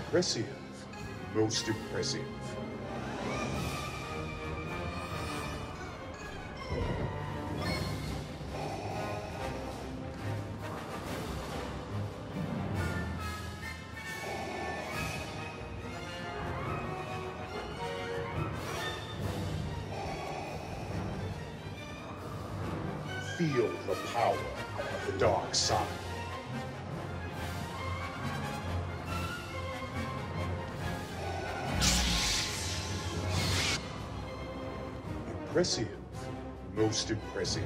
Impressive. Most impressive. Feel the power of the dark side. Impressive. Most impressive.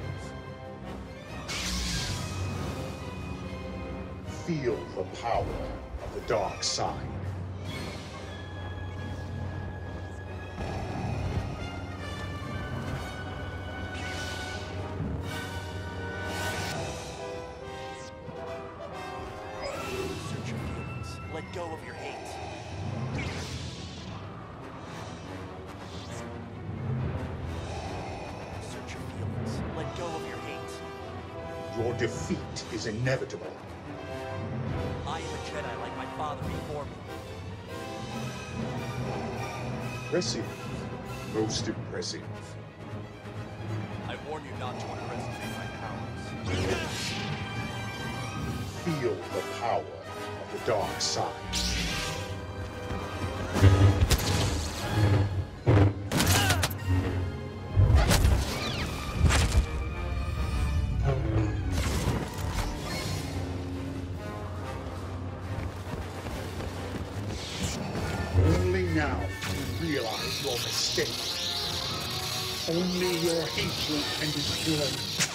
Feel the power of the dark side. Search your feelings. Let go of your hate. Search your feelings. Let go of your hate. Your defeat is inevitable. I am a Jedi like my father before me. Impressive. Most impressive. I warn you not to underestimate my powers. Feel the power of the dark side. Only now do you realize your mistake. Only your hatred can destroy you.